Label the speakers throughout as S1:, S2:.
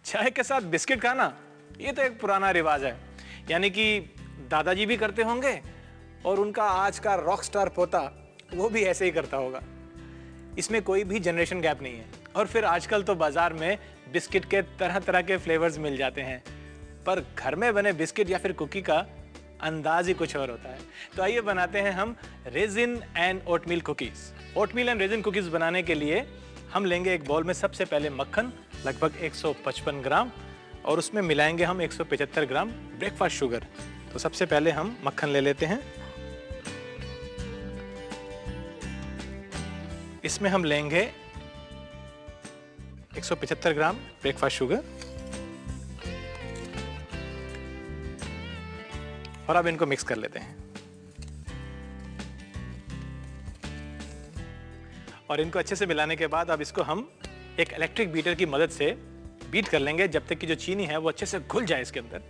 S1: चाय के साथ बिस्किट खाना, ये तो एक पुराना रिवाज है। यानी कि दादाजी भी करते होंगे और उनका आज का रॉक स्टार पोता वो भी ऐसे ही करता होगा। इसमें कोई भी जनरेशन गैप नहीं है। और फिर आजकल तो बाजार में बिस्किट के तरह तरह के फ्लेवर्स मिल जाते हैं, पर घर में बने बिस्किट या फिर कुकी का अंदाज ही कुछ और होता है। तो आइए बनाते हैं हम raisin and oatmeal cookies. Oatmeal and raisin cookies बनाने के लिए हम लेंगे एक बाउल में सबसे पहले मक्खन लगभग 155 ग्राम और उसमें मिलाएंगे हम 175 ग्राम ब्रेकफास्ट शुगर। तो सबसे पहले हम मक्खन ले लेते हैं। इसमें हम लेंगे 175 ग्राम ब्रेकफास्ट शुगर और अब इनको मिक्स कर लेते हैं। और इनको अच्छे से मिलाने के बाद अब इसको हम एक इलेक्ट्रिक बीटर की मदद से बीट कर लेंगे जब तक कि जो चीनी है वो अच्छे से घुल जाए इसके अंदर।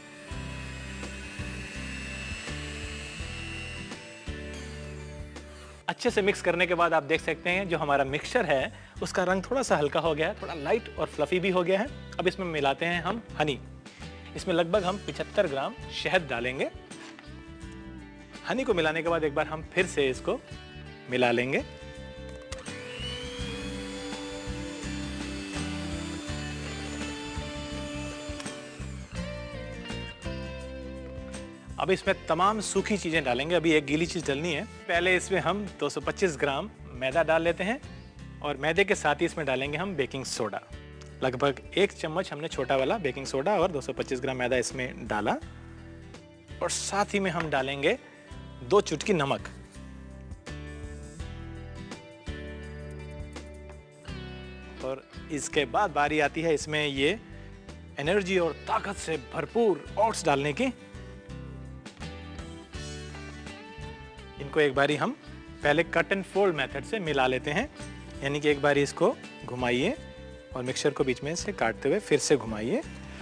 S1: अच्छे से मिक्स करने के बाद आप देख सकते हैं जो हमारा मिक्सचर है उसका रंग थोड़ा सा हल्का हो गया है, थोड़ा लाइट और फ्लफी भी हो गया है। अब इसमें मिलाते हैं हम हनी। इसमें लगभग हम 75 ग्राम शहद डालेंगे। हनी को मिलाने के बाद एक बार हम फिर से इसको मिला लेंगे। अब इसमें तमाम सूखी चीजें डालेंगे, अभी एक गीली चीज डालनी है। पहले इसमें हम 225 ग्राम मैदा डाल लेते हैं और मैदे के साथ ही इसमें डालेंगे हम बेकिंग सोडा। लगभग 1 चम्मच हमने छोटा वाला बेकिंग सोडा और 225 ग्राम मैदा इसमें डाला। और साथ ही में हम डालेंगे 2 चुटकी नमक। और इसके बाद बारी आती है इसमें ये एनर्जी और ताकत से भरपूर ओट्स डालने की। इनको एक बारी हम पहले कट एंड फोल्ड मेथड से मिला लेते हैं, यानी कि एक बारी इसको घुमाइए और मिक्सचर को बीच में से काटते हुए फिर से घुमाइए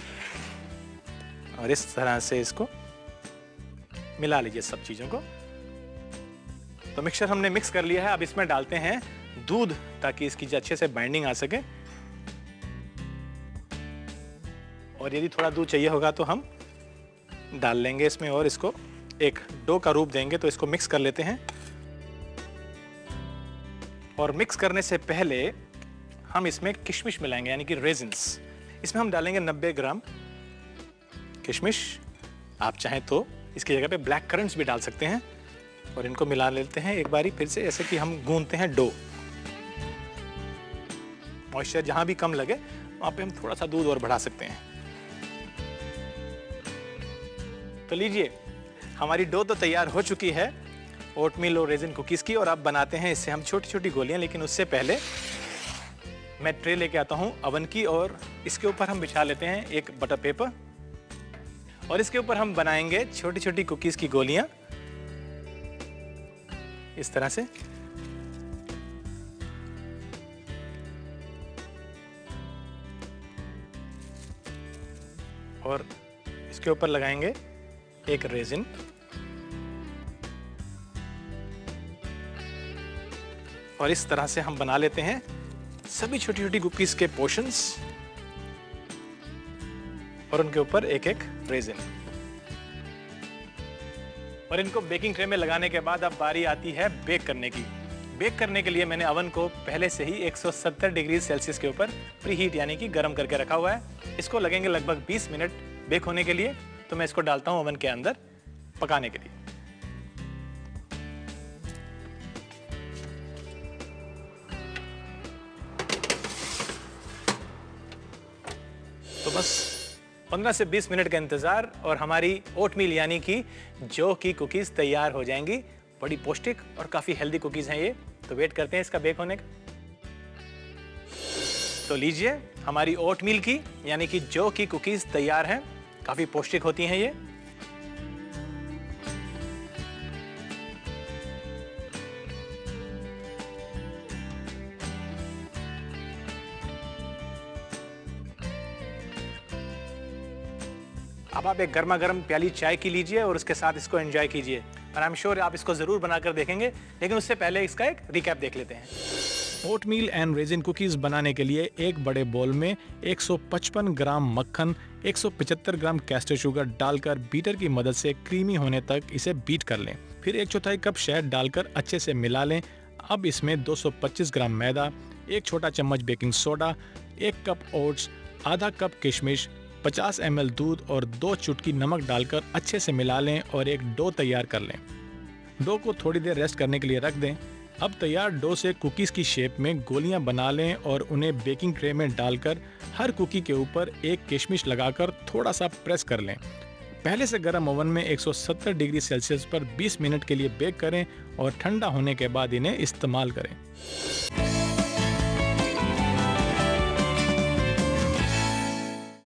S1: और इस तरह से इसको मिला लीजिए सब चीजों को। तो मिक्सचर हमने मिक्स कर लिया है। अब इसमें डालते हैं दूध ताकि इसकी अच्छे से बाइंडिंग आ सके। और यदि थोड़ा दूध चाहिए होगा तो हम डाल लेंगे इसमें और इसको एक डो का रूप देंगे। तो इसको मिक्स कर लेते हैं और मिक्स करने से पहले हम इसमें किशमिश मिलाएंगे, यानी कि रेजिन्स। इसमें हम डालेंगे 90 ग्राम किशमिश। आप चाहें तो इसकी जगह पे ब्लैक करंट्स भी डाल सकते हैं। और इनको मिला लेते हैं एक बारी फिर से, ऐसे कि हम गूंथते हैं डो। मॉइस्चर जहां भी कम लगे वहां पे हम थोड़ा सा दूध और बढ़ा सकते हैं। तो लीजिए, हमारी डो तो तैयार हो चुकी है ओटमील और रेजिन कुकीज की। और अब बनाते हैं इससे हम छोटी छोटी गोलियां। लेकिन उससे पहले मैं ट्रे लेके आता हूं अवन की और इसके ऊपर हम बिछा लेते हैं एक बटर पेपर और इसके ऊपर हम बनाएंगे छोटी छोटी कुकीज की गोलियां इस तरह से। और इसके ऊपर लगाएंगे एक रेजिन। और इस तरह से हम बना लेते हैं सभी छोटी छोटी कुकीज के पोर्शंस और उनके ऊपर एक एक रेजिन। और इनको बेकिंग ट्रे में लगाने के बाद अब बारी आती है बेक करने की। बेक करने के लिए मैंने अवन को पहले से ही 170 डिग्री सेल्सियस के ऊपर प्री हीट यानी कि गर्म करके रखा हुआ है। इसको लगेंगे लगभग 20 मिनट बेक होने के लिए। तो मैं इसको डालता हूं अवन के अंदर पकाने के लिए। तो बस 15 से 20 मिनट का इंतजार और हमारी ओटमील यानी कि जौ की कुकीज तैयार हो जाएंगी। बड़ी पौष्टिक और काफी हेल्दी कुकीज हैं ये। तो वेट करते हैं इसका बेक होने का। तो लीजिए, हमारी ओटमील की यानी कि जौ की कुकीज तैयार हैं। काफी पौष्टिक होती हैं ये। अब आप एक गर्मा गर्म प्याली चाय की लीजिए और उसके साथ इसको एंजॉय कीजिए। और आई एम श्योर आप इसको जरूर बनाकर देखेंगे। लेकिन उससे पहले इसका एक रिकैप देख लेते हैं। ओटमील एंड रेजिन कुकीज बनाने के लिए एक बड़े बोल में 155 ग्राम मक्खन, 175 ग्राम कैस्टर शुगर डालकर बीटर की मदद से क्रीमी होने तक इसे बीट कर लें। फिर 1/4 कप शहद डालकर अच्छे से मिला लें। अब इसमें 225 ग्राम मैदा, 1 छोटा चम्मच बेकिंग सोडा, 1 कप ओट्स, आधा कप किशमिश, 50 ml दूध और 2 चुटकी नमक डालकर अच्छे से मिला लें और एक डो तैयार कर लें। डो को थोड़ी देर रेस्ट करने के लिए रख दें। अब तैयार डो से कुकीज़ की शेप में गोलियां बना लें और उन्हें बेकिंग ट्रे में डालकर हर कुकी के ऊपर एक किशमिश लगाकर थोड़ा सा प्रेस कर लें। पहले से गर्म ओवन में 170 डिग्री सेल्सियस पर 20 मिनट के लिए बेक करें और ठंडा होने के बाद इन्हें इस्तेमाल करें।